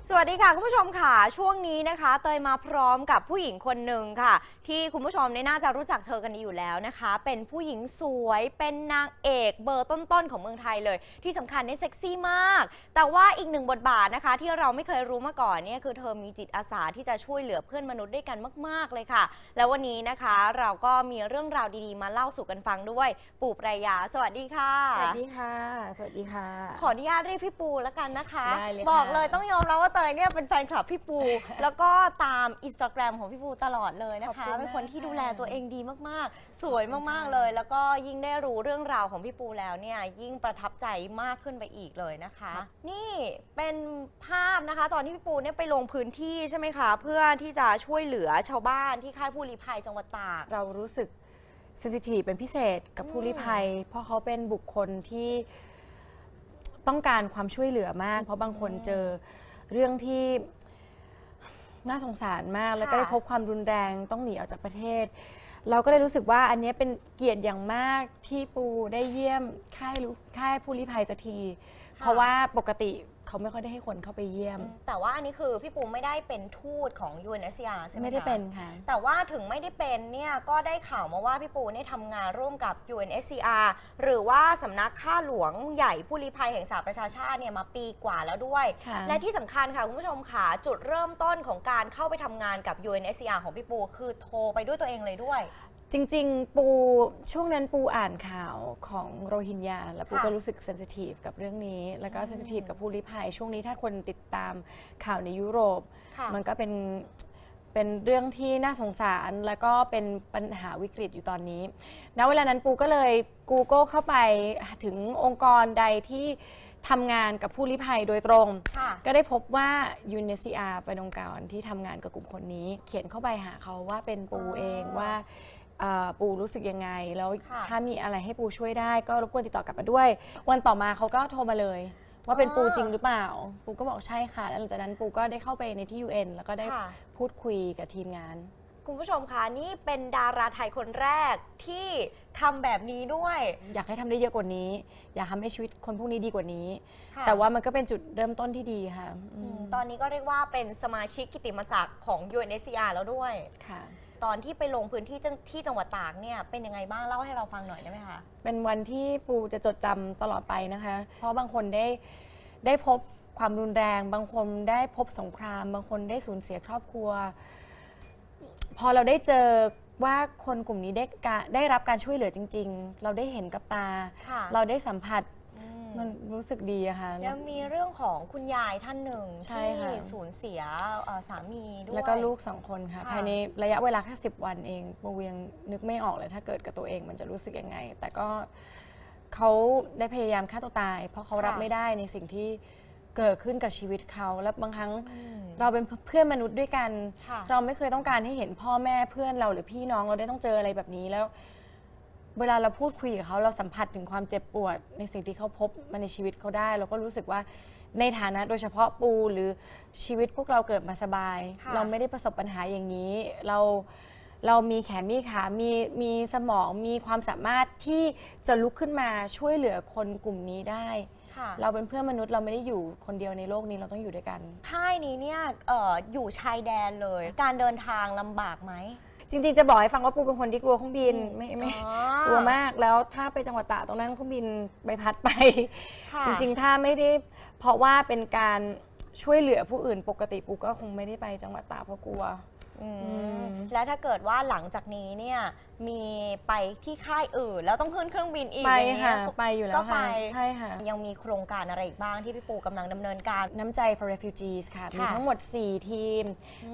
สวัสดีค่ะคุณผู้ชมค่ะช่วงนี้นะคะเตยมาพร้อมกับผู้หญิงคนหนึ่งค่ะที่คุณผู้ชมน่าจะรู้จักเธอกันดีอยู่แล้วนะคะเป็นผู้หญิงสวยเป็นนางเอกเบอร์ต้นๆของเมืองไทยเลยที่สำคัญเซ็กซี่มากแต่ว่าอีกหนึ่งบทบาทนะคะที่เราไม่เคยรู้มาก่อนเนี่ยคือเธอมีจิตอาสาที่จะช่วยเหลือเพื่อนมนุษย์ด้วยกันมากๆเลยค่ะแล้ววันนี้นะคะเราก็มีเรื่องราวดีๆมาเล่าสู่กันฟังด้วยปู่ปรายาสวัสดีค่ะสวัสดีค่ะสวัสดีค่ะขออนุญาตเรียกพี่ปูแล้วกันนะคะได้เลยบอกเลยต้องยอมรับว่าเตยเนี่ยเป็นแฟนคลับพี่ปู แล้วก็ตาม Instagram ของพี่ปูตลอดเลยนะคะเป็นคนที่ดูแลตัวเองดีมากๆสวยมากๆเลยแล้วก็ยิ่งได้รู้เรื่องราวของพี่ปูแล้วเนี่ยยิ่งประทับใจมากขึ้นไปอีกเลยนะคะนี่เป็นภาพนะคะตอนที่พี่ปูเนี่ยไปลงพื้นที่ใช่ไหมคะเพื่อที่จะช่วยเหลือชาวบ้านที่ค่ายผู้ลี้ภัยจังหวัดตากเรารู้สึกเซนซิทีฟเป็นพิเศษกับผู้ลี้ภัยเพราะเขาเป็นบุคคลที่ต้องการความช่วยเหลือมากเพราะบางคนเจอเรื่องที่น่าสงสารมากแล้วก็ได้พบความรุนแรงต้องหนีออกจากประเทศเราก็เลยรู้สึกว่าอันนี้เป็นเกียรติอย่างมากที่ปูได้เยี่ยมค่ายผู้ลี้ภัยสักทีเพราะว่าปกติเขาไม่ค่อยได้ให้คนเข้าไปเยี่ยมแต่ว่าอันนี้คือพี่ปูไม่ได้เป็นทูตของ UNHCR ใช่ไหมคะไม่ได้เป็นค่ะแต่ว่าถึงไม่ได้เป็นเนี่ยก็ได้ข่าวมาว่าพี่ปูเนี่ยทำงานร่วมกับ UNHCR หรือว่าสำนักข้าหลวงใหญ่ผู้ลี้ภัยแห่งสหประชาชาติเนี่ยมาปีกว่าแล้วด้วยและที่สำคัญค่ะคุณผู้ชมค่ะจุดเริ่มต้นของการเข้าไปทำงานกับ UNHCR ของพี่ปูคือโทรไปด้วยตัวเองเลยด้วยจริงๆปูช่วงนั้นปูอ่านข่าวของโรฮิงญาแล้วปูก็รู้สึกเซนซิทีฟกับเรื่องนี้แล้วก็เซนซิทีฟกับผู้ลี้ภัยช่วงนี้ถ้าคนติดตามข่าวในยุโรปมันก็เป็นเรื่องที่น่าสงสารแล้วก็เป็นปัญหาวิกฤตอยู่ตอนนี้ณเวลานั้นปูก็เลย Google เข้าไปถึงองค์กรใดที่ทำงานกับผู้ลี้ภัยโดยตรงก็ได้พบว่า UNHCR เป็นองค์กรที่ทำงานกับกลุ่มคนนี้เขียนเข้าไปหาเขาว่าเป็นปูเองว่าปูรู้สึกยังไงแล้วถ้ามีอะไรให้ปูช่วยได้ก็รบกวนติดต่อกลับมาด้วยวันต่อมาเขาก็โทรมาเลยว่าเป็นปูจริงหรือเปล่าปูก็บอกใช่ค่ะแล้วหลังจากนั้นปูก็ได้เข้าไปในที่ UN แล้วก็ได้พูดคุยกับทีมงานคุณผู้ชมคะนี่เป็นดาราไทยคนแรกที่ทำแบบนี้ด้วยอยากให้ทำได้เยอะกว่านี้อยากทำให้ชีวิตคนพวกนี้ดีกว่านี้แต่ว่ามันก็เป็นจุดเริ่มต้นที่ดีค่ะตอนนี้ก็เรียกว่าเป็นสมาชิกกิตติมศักดิ์ของ UNHCR แล้วด้วยค่ะตอนที่ไปลงพื้นที่ที่จังหวัดตากเนี่ยเป็นยังไงบ้างเล่าให้เราฟังหน่อยได้ไหมคะเป็นวันที่ปูจะจดจำตลอดไปนะคะเพราะบางคนได้พบความรุนแรงบางคนได้พบสงครามบางคนได้สูญเสียครอบครัวพอเราได้เจอว่าคนกลุ่มนี้ได้รับการช่วยเหลือจริงๆเราได้เห็นกับตาเราได้สัมผัสมันรู้สึกดีอะค่ะยังมีเรื่องของคุณยายท่านหนึ่งที่สูญเสียสามีด้วยแล้วก็ลูก2 คนค่ะภายในระยะเวลาแค่10 วันเองปูยังนึกไม่ออกเลยถ้าเกิดกับตัวเองมันจะรู้สึกยังไงแต่ก็เขาได้พยายามฆ่าตัวตายเพราะเขารับไม่ได้ในสิ่งที่เกิดขึ้นกับชีวิตเขาแล้วบางครั้งเราเป็นเพื่อนมนุษย์ด้วยกันเราไม่เคยต้องการให้เห็นพ่อแม่เพื่อนเราหรือพี่น้องเราได้ต้องเจออะไรแบบนี้แล้วเวลาเราพูดคุยกับเขาเราสัมผัสถึงความเจ็บปวดในสิ่งที่เขาพบมาในชีวิตเขาได้เราก็รู้สึกว่าในฐานะโดยเฉพาะปูหรือชีวิตพวกเราเกิดมาสบายเราไม่ได้ประสบปัญหาอย่างนี้เรามีแขนมีขามีสมองมีความสามารถที่จะลุกขึ้นมาช่วยเหลือคนกลุ่มนี้ได้เราเป็นเพื่อนมนุษย์เราไม่ได้อยู่คนเดียวในโลกนี้เราต้องอยู่ด้วยกันค่ายนี้เนี่ยอยู่ชายแดนเลยการเดินทางลำบากไหมจริงๆจะบอกให้ฟังว่าปูเป็นคนที่กลัวเครื่องบินไม่กลัวมากแล้วถ้าไปจังหวัดตากตรงนั้นเครื่องบินใบพัดไปจริงๆถ้าไม่ได้เพราะว่าเป็นการช่วยเหลือผู้อื่นปกติปูก็คงไม่ได้ไปจังหวัดตากเพราะกลัวแล้วถ้าเกิดว่าหลังจากนี้เนี่ยมีไปที่ค่ายอื่นแล้วต้องขึ้นเครื่องบินอีกไปค่ะไปอยู่แล้วค่ะใช่ค่ะยังมีโครงการอะไรอีกบ้างที่พี่ปูกำลังดำเนินการน้ำใจ for refugees ค่ะมีทั้งหมด4 ทีม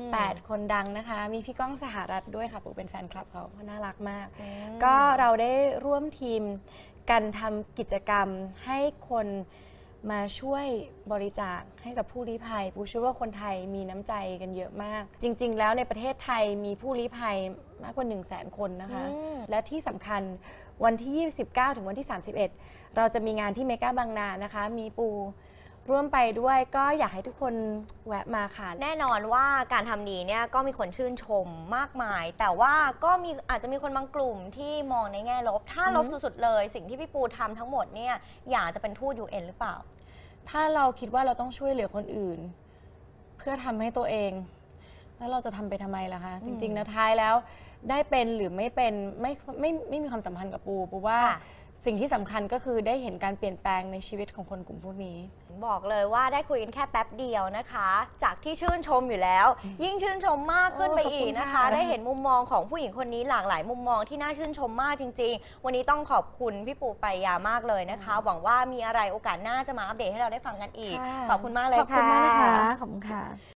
8 คนดังนะคะมีพี่ก้องสหรัฐด้วยค่ะปูเป็นแฟนคลับเขาน่ารักมากก็เราได้ร่วมทีมกันทำกิจกรรมให้คนมาช่วยบริจาคให้กับผู้ลี้ภัยปูเชื่อว่าคนไทยมีน้ำใจกันเยอะมากจริงๆแล้วในประเทศไทยมีผู้ลี้ภัยมากกว่า100,000 คนนะคะและที่สำคัญวันที่29ถึงวันที่31เราจะมีงานที่เมกาบางนานะคะมีปูร่วมไปด้วยก็อยากให้ทุกคนแวะมาค่ะแน่นอนว่าการทำดีเนี่ยก็มีคนชื่นชมมากมายแต่ว่าก็อาจจะมีคนบางกลุ่มที่มองในแง่ลบถ้าลบสุดๆเลยสิ่งที่พี่ปูทำทั้งหมดเนี่ยอยากจะเป็นทูต UN หรือเปล่าถ้าเราคิดว่าเราต้องช่วยเหลือคนอื่นพื่อทำให้ตัวเอง แล้วเราจะทำไปทำไมล่ะคะจริงๆนะท้ายแล้วได้เป็นหรือไม่เป็นไม่มีความสัมพันธ์กับปูว่าสิ่งที่สำคัญก็คือได้เห็นการเปลี่ยนแปลงในชีวิตของคนกลุ่มพวกนี้บอกเลยว่าได้คุยกันแค่แป๊บเดียวนะคะ จากที่ชื่นชมอยู่แล้ว ยิ่งชื่นชมมากขึ้นไปอีกนะคะ ได้เห็นมุมมองของผู้หญิงคนนี้หลากหลายมุมมองที่น่าชื่นชมมากจริงๆวันนี้ต้องขอบคุณพี่ปูปรายามากเลยนะคะ หวังว่ามีอะไรโอกาสหน้าจะมาอัปเดตให้เราได้ฟังกันอีกขอบคุณมากเลยค่ะขอบคุณมากนะคะขอบคุณค่ะ